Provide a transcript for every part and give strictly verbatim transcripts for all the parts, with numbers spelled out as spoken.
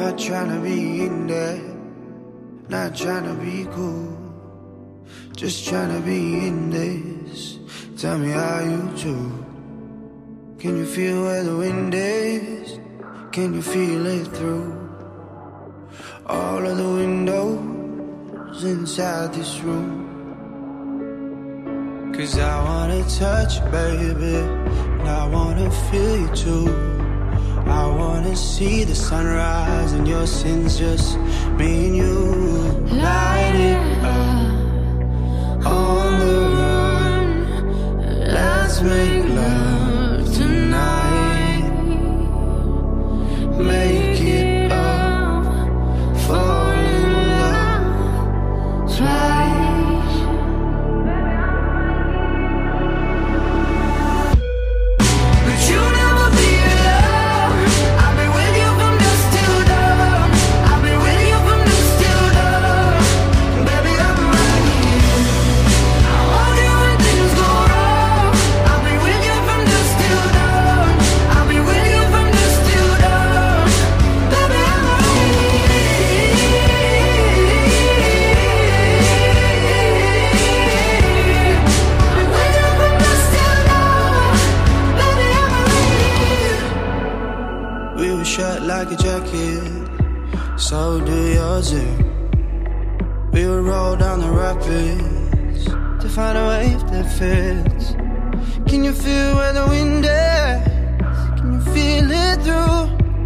Not tryna be in there, not tryna be cool, just tryna be in this. Tell me how you do. Can you feel where the wind is? Can you feel it through all of the windows inside this room? Cause I wanna touch you, baby, and I wanna feel you too. I wanna see the sunrise and your sins, just me and you. Light it up on the run. Let's make love tonight. Make it up, fall in love twice. But you never be alone. I've been with you from dusk till dawn. I've been with you from dusk till dawn. Baby, I'm right here. I hold you when things go wrong. I've been with you from dusk till dawn. I've been with you from dusk till dawn. Baby, I'm right here. I'm with you from dusk till dawn. Baby, I'm right here. We were shut like a jacket, so do yours. Yeah. We would roll down the rapids to find a wave that fits. Can you feel where the wind is? Can you feel it through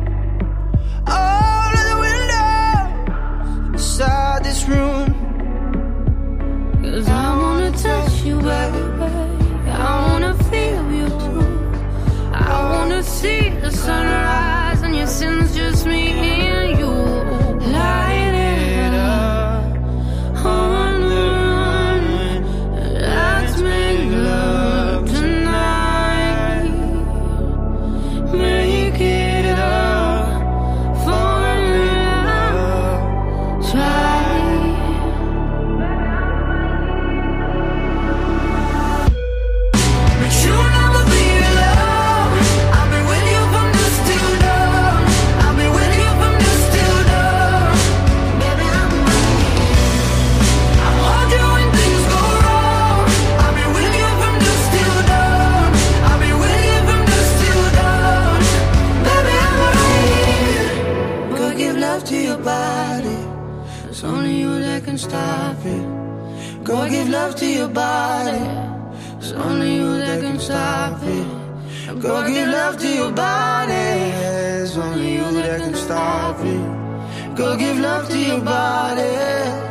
all of the windows inside this room? Cause I wanna touch you, baby. I wanna feel you too. I wanna see the sunrise and your sins, just me and you. Light it up on the run. Let's make love tonight. Make it up, fall in love twice. But you never be alone. I've been with you from dusk till dawn. I've been with you from dusk till dawn. Baby, I'm right here. I hold you when things go wrong. I've been with you from dusk till dawn. I've been with you from dusk till dawn. Baby, I'm right here. Go give love to your body. It's only you that can stop it. Go give love to your body. It's only you that can stop it. Go give love to your body. It's only you that can stop it. Go give love to your body.